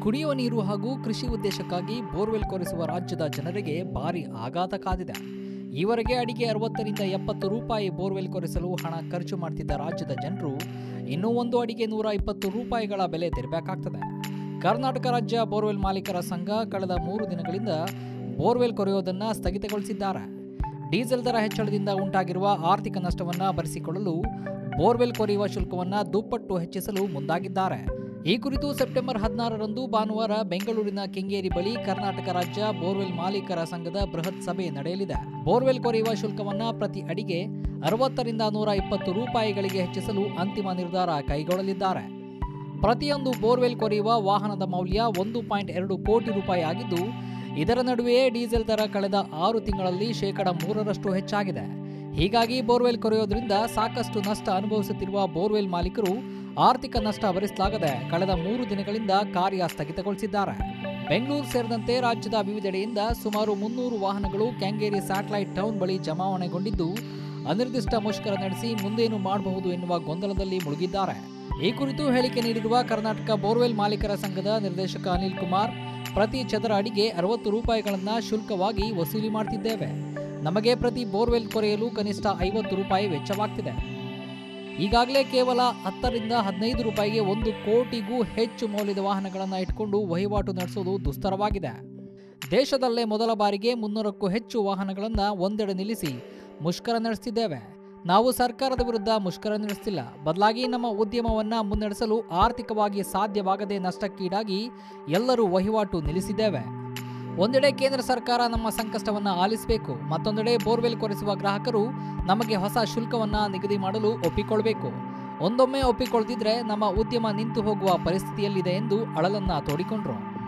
ಕುಡಿಯುವ ನೀರು ಹಾಗೂ ಕೃಷಿ ಉದ್ದೇಶಕ್ಕಾಗಿ ಬೋರ್ವೆಲ್ ಕೊರೆಸುವ ರಾಜ್ಯದ ಜನರಿಗೆ ಭಾರಿ ಆಘಾತ ಕಾದಿದೆ. ಈವರೆಗೆ ಅಡಿಗೆ 60 ರಿಂದ 70 ರೂಪಾಯಿ ಬೋರ್ವೆಲ್ ಕೊರೆಸಲು ಹಣ ಖರ್ಚು ಮಾಡ್ತಿದ್ದ ರಾಜ್ಯದ ಜನರು ಇನ್ನೂ ಒಂದು ಅಡಿಗೆ 120 ರೂಪಾಯಿಗಳ ಬೆಲೆ ತೆರಬೇಕಾಗ್ತದೆ. ಕರ್ನಾಟಕ ರಾಜ್ಯ ಬೋರ್ವೆಲ್ ಮಾಲೀಕರ ಸಂಘ ಕಳೆದ 3 ದಿನಗಳಿಂದ ಬೋರ್ವೆಲ್ ಕೊರೆಯುವುದನ್ನು ಸ್ಥಗಿತಗೊಳಿಸಿದ್ದಾರೆ. ಡೀಸೆಲ್ ದರ ಹೆಚ್ಚಳದಿಂದ ಉಂಟಾಗಿರುವ ಆರ್ಥಿಕ ನಷ್ಟವನ್ನು ಭರಿಸಿಕೊಳ್ಳಲು ಬೋರ್ವೆಲ್ ಕೊರೆಯುವ ಶುಲ್ಕವನ್ನು ದುಪ್ಪಟ್ಟು ಹೆಚ್ಚಿಸಲು ಮುಂದಾಗಿದ್ದಾರೆ. ಈ ಕುರಿತು ಸೆಪ್ಟೆಂಬರ್ 16ರಂದು ಭಾನುವಾರ ಬೆಂಗಳೂರಿನ ಕೆಂಗೇರಿ ಬಳಿ ಕರ್ನಾಟಕ ರಾಜ್ಯ ಬೋರ್ವೆಲ್ ಮಾಲೀಕರ ಸಂಘದ ಬೃಹತ್ ಸಭೆ ನಡೆಯಲಿದೆ. ಬೋರ್ವೆಲ್ ಕೊರೆಯುವ ಶುಲ್ಕವನ್ನು ಪ್ರತಿ ಅಡಿಗೆ 60 ರಿಂದ 120 ರೂಪಾಯಿಗಳಿಗೆ ಹೆಚ್ಚಿಸಲು ಅಂತಿಮ ನಿರ್ಧಾರ ಕೈಗೊಳ್ಳಲಿದ್ದಾರೆ. ಪ್ರತಿಯೊಂದು ಬೋರ್ವೆಲ್ ಕೊರೆಯುವ ವಾಹನದ ಮೌಲ್ಯ 1.2 ಕೋಟಿ ರೂಪಾಯಿ ಆಗಿದ್ದು, ಇದರ ನಡುವೆಯೇ ಡೀಸೆಲ್ ದರ ಕಳೆದ 6 ತಿಂಗಳಲ್ಲಿ 3% ಹೆಚ್ಚಾಗಿದೆ. ಹೀಗಾಗಿ ಬೋರ್ವೆಲ್ ಕೊರೆಯೋದ್ರಿಂದ ಸಾಕಷ್ಟು ನಷ್ಟ ಅನುಭವಿಸುತ್ತಿರುವ ಬೋರ್ವೆಲ್ ಮಾಲೀಕರು ಆರ್ಥಿಕ ನಷ್ಟ ಭರಿಸಲಾಗದೆ ಕಳೆದ 3 ದಿನಗಳಿಂದ ಕಾರ್ಯ ಸ್ಥಗಿತಗೊಳಿಸಿದ್ದಾರೆ. ಬೆಂಗಳೂರು ಸೇರಿದಂತೆ ರಾಜ್ಯದ ವಿವಿಧೆಡೆಯಿಂದ ಸುಮಾರು 300 ವಾಹನಗಳು ಕೆಂಗೇರಿ ಸ್ಯಾಟಲೈಟ್ ಟೌನ್ ಬಳಿ ಜಮಾವಣೆಗೊಂಡಿದ್ದು, ಅನಿರ್ದಿಷ್ಟ ಮುಷ್ಕರ ನಡೆಸಿ ಮುಂದೇನು ಮಾಡಬಹುದು ಎನ್ನುವ ಗೊಂದಲದಲ್ಲಿ ಮುಳುಗಿದ್ದಾರೆ. ಈ ಕುರಿತು ಹೇಳಿಕೆ ನೀಡಿರುವ ಕರ್ನಾಟಕ ಬೋರ್ವೆಲ್ ಮಾಲೀಕರ ಸಂಘದ ನಿರ್ದೇಶಕ ಅನಿಲ್ ಕುಮಾರ್, ಪ್ರತಿ ಚದರ ಅಡಿಗೆ 60 ರೂಪಾಯಿಗಳನ್ನು ಶುಲ್ಕವಾಗಿ ವಸೂಲಿ ಮಾಡ್ತಿದ್ದೇವೆ. ನಮಗೆ ಪ್ರತಿ ಬೋರ್ವೆಲ್ ಕೊರೆಯಲು ಕನಿಷ್ಠ 50 ರೂಪಾಯಿ ವೆಚ್ಚವಾಗ್ತಿದೆ. ಈಗಾಗಲೇ ಕೇವಲ 10 ರಿಂದ 15 ರೂಪಾಯಿಗೆ 1 ಕೋಟಿಗೂ ಹೆಚ್ಚು ಮೌಲ್ಯದ ವಾಹನಗಳನ್ನು ಇಟ್ಕೊಂಡು ವಹಿವಾಟು ನಡೆಸುವುದು ದುಸ್ತರವಾಗಿದೆ. ದೇಶದಲ್ಲೇ ಮೊದಲ ಬಾರಿಗೆ 300ಕ್ಕೂ ಹೆಚ್ಚು ವಾಹನಗಳನ್ನು ಒಂದೆಡೆ ನಿಲ್ಲಿಸಿ ಮುಷ್ಕರ ನಡೆಸುತ್ತಿದ್ದೇವೆ. ನಾವು ಸರ್ಕಾರದ ವಿರುದ್ಧ ಮುಷ್ಕರ ನಡೆಸುತ್ತಿಲ್ಲ, ಬದಲಾಗಿ ನಮ್ಮ ಉದ್ಯಮವನ್ನು ಮುನ್ನಡೆಸಲು ಆರ್ಥಿಕವಾಗಿ ಸಾಧ್ಯವಾಗದೆ ನಷ್ಟಕ್ಕೀಡಾಗಿ ಎಲ್ಲರೂ ವಹಿವಾಟು ನಿಲ್ಲಿಸಿದ್ದೇವೆ. ಒಂದೆಡೆ ಕೇಂದ್ರ ಸರ್ಕಾರ ನಮ್ಮ ಸಂಕಷ್ಟವನ್ನು ಆಲಿಸಬೇಕು, ಮತ್ತೊಂದೆಡೆ ಬೋರ್ವೆಲ್ ಕೊರೆಸುವ ಗ್ರಾಹಕರು ನಮಗೆ ಹೊಸ ಶುಲ್ಕವನ್ನು ನಿಗದಿ ಮಾಡಲು ಒಪ್ಪಿಕೊಳ್ಳಬೇಕು. ಒಂದೊಮ್ಮೆ ಒಪ್ಪಿಕೊಳ್ಳದಿದ್ರೆ ನಮ್ಮ ಉದ್ಯಮ ನಿಂತು ಹೋಗುವ ಪರಿಸ್ಥಿತಿಯಲ್ಲಿದೆ ಎಂದು ಅಳಲನ್ನ ತೋಡಿಕೊಂಡರು.